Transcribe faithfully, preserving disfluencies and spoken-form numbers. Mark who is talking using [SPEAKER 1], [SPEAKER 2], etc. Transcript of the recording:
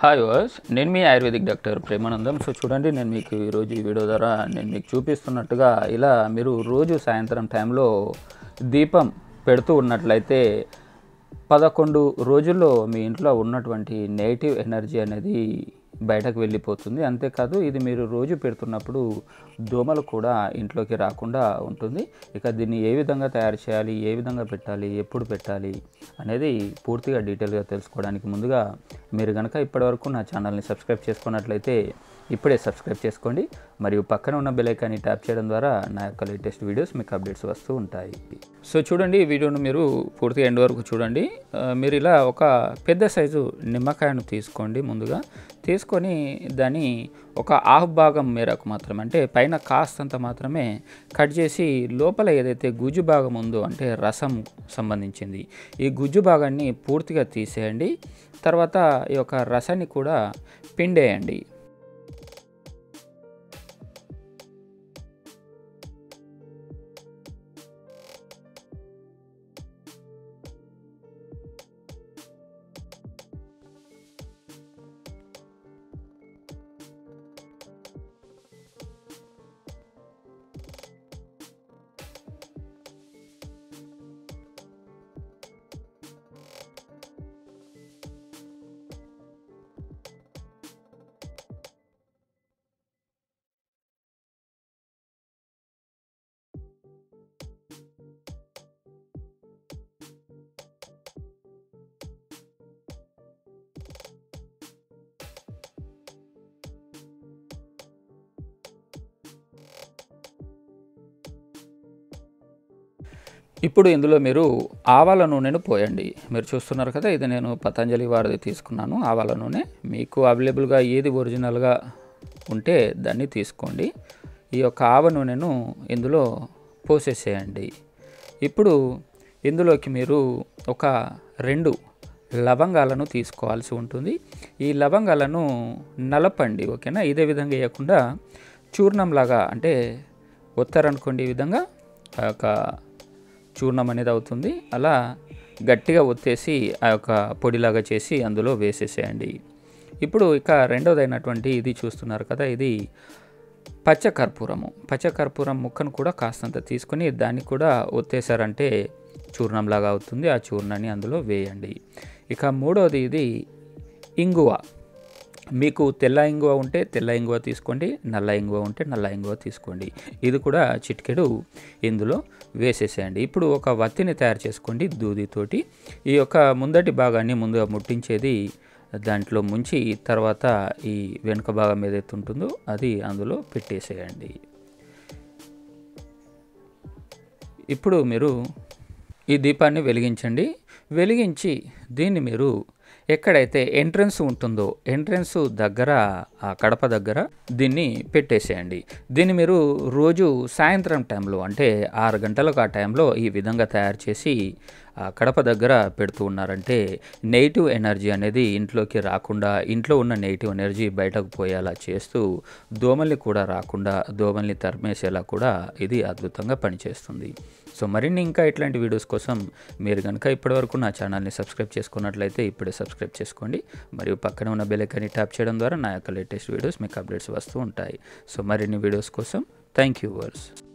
[SPEAKER 1] Hi viewers, నేను మీ Ayurvedic doctor Premanandam. So చూడండి, నేను మీకు ఈరోజు ఈ వీడియో ద్వారా నేను మీకు చూపిస్తున్నట్టుగా ఇలా మీరు రోజు సాయంత్రం టైంలో దీపం పెడుతూ ఉన్నట్లయితే పదకొండు రోజుల్లో మీ ఇంట్లో ఉన్నటువంటి నెగిటివ్ ఎనర్జీ అనేది బయటకు వెళ్ళిపోతుంది. అంతేకాదు, ఇది మీరు రోజు పెడుతున్నప్పుడు దోమలు కూడా ఇంట్లోకి రాకుండా ఉంటుంది. ఇక దీన్ని ఏ విధంగా తయారు చేయాలి, ఏ విధంగా పెట్టాలి, ఎప్పుడు పెట్టాలి అనేది పూర్తిగా డీటెయిల్గా తెలుసుకోవడానికి ముందుగా మీరు కనుక ఇప్పటివరకు నా ఛానల్ని సబ్స్క్రైబ్ చేసుకున్నట్లయితే ఇప్పుడే సబ్స్క్రైబ్ చేసుకోండి. మరియు పక్కన ఉన్న బెల్ ఐకాన్ని ట్యాప్ చేయడం ద్వారా నా యొక్క లేటెస్ట్ వీడియోస్ మీకు అప్డేట్స్ వస్తూ ఉంటాయి. సో చూడండి, ఈ వీడియోను మీరు పూర్తిగా ఎండ్ వరకు చూడండి. మీరు ఇలా ఒక పెద్ద సైజు నిమ్మకాయను తీసుకోండి. ముందుగా తీసుకొని దాన్ని ఒక హాఫ్ భాగం మేరకు మాత్రమే, అంటే పైన కాస్తంత మాత్రమే కట్ చేసి లోపల ఏదైతే గుజ్జు భాగం ఉందో, అంటే రసం సంబంధించింది, ఈ గుజ్జు భాగాన్ని పూర్తిగా తీసేయండి. తర్వాత ఈ యొక్క రసాన్ని కూడా పిండేయండి. ఇప్పుడు ఇందులో మీరు ఆవాల నూనెను పోయండి. మీరు చూస్తున్నారు కదా, ఇది నేను పతంజలి వారిది తీసుకున్నాను ఆవాల నూనె. మీకు అవైలబుల్గా ఏది ఒరిజినల్గా ఉంటే దాన్ని తీసుకోండి. ఈ యొక్క ఆవ నూనెను ఇందులో పోసేసేయండి. ఇప్పుడు ఇందులోకి మీరు ఒక రెండు లవంగాలను తీసుకోవాల్సి ఉంటుంది. ఈ లవంగాలను నలపండి, ఓకేనా. ఇదే విధంగా వేయకుండా చూర్ణంలాగా, అంటే ఒత్తారనుకోండి, ఈ విధంగా ఆ యొక్క చూర్ణం అనేది అవుతుంది. అలా గట్టిగా ఒత్తేసి ఆ యొక్క పొడిలాగా చేసి అందులో వేసేసేయండి. ఇప్పుడు ఇక రెండవది అయినటువంటి ఇది చూస్తున్నారు కదా, ఇది పచ్చకర్పూరము. పచ్చకర్పూరం ముక్కను కూడా కాస్తంత తీసుకొని దాన్ని కూడా ఒత్తేసారంటే చూర్ణంలాగా అవుతుంది. ఆ చూర్ణాన్ని అందులో వేయండి. ఇక మూడవది ఇది ఇంగువ. మీకు తెల్ల ఇంగువ ఉంటే తెల్ల ఇంగువ తీసుకోండి, నల్ల ఇంగువ ఉంటే నల్ల ఇంగువ తీసుకోండి. ఇది కూడా చిటికెడు ఇందులో వేసేసేయండి. ఇప్పుడు ఒక వత్తిని తయారు చేసుకోండి దూదితోటి. ఈ యొక్క ముందటి భాగాన్ని ముందుగా ముట్టించేది దాంట్లో ముంచి తర్వాత ఈ వెనుక భాగం ఏదైతే ఉంటుందో అది అందులో పెట్టేసేయండి. ఇప్పుడు మీరు ఈ దీపాన్ని వెలిగించండి. వెలిగించి దీన్ని మీరు ఎక్కడైతే ఎంట్రన్స్ ఉంటుందో ఎంట్రన్స్ దగ్గర, ఆ కడప దగ్గర దీన్ని పెట్టేసేయండి. దీన్ని మీరు రోజు సాయంత్రం టైంలో, అంటే ఆరు గంటలకు ఆ టైంలో ఈ విధంగా తయారు చేసి ఆ కడప దగ్గర పెడుతూ ఉన్నారంటే నెగిటివ్ ఎనర్జీ అనేది ఇంట్లోకి రాకుండా, ఇంట్లో ఉన్న నెగిటివ్ ఎనర్జీ బయటకు పోయేలా చేస్తూ దోమల్ని కూడా రాకుండా, దోమల్ని తరిమేసేలా కూడా ఇది అద్భుతంగా పనిచేస్తుంది. సో మరిన్ని ఇంకా ఇట్లాంటి వీడియోస్ కోసం మీరు కనుక ఇప్పటివరకు నా ఛానల్ని సబ్స్క్రైబ్ చేసుకున్నట్లయితే ఇప్పుడే సబ్స్క్రైబ్ చేసుకోండి. మరియు పక్కన ఉన్న బెల్ ఐకాన్ని ట్యాప్ చేయడం ద్వారా నా యొక్క లేటెస్ట్ వీడియోస్ మీకు అప్డేట్స్ వస్తూ ఉంటాయి. సో మరిన్ని వీడియోస్ కోసం థ్యాంక్ యూ వర్స్.